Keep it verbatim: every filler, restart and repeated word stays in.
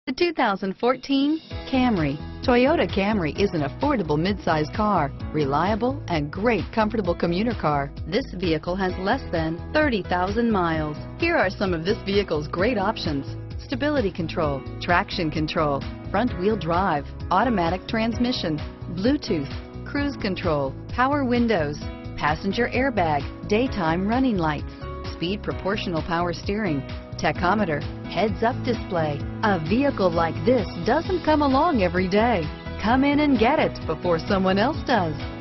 The two thousand fourteen Camry. Toyota Camry is an affordable midsize car, reliable and great comfortable commuter car. This vehicle has less than thirty thousand miles. Here are some of this vehicle's great options: stability control, traction control, front wheel drive, automatic transmission, Bluetooth, cruise control, power windows, passenger airbag, daytime running lights, speed proportional power steering, tachometer, heads-up display. A vehicle like this doesn't come along every day. Come in and get it before someone else does.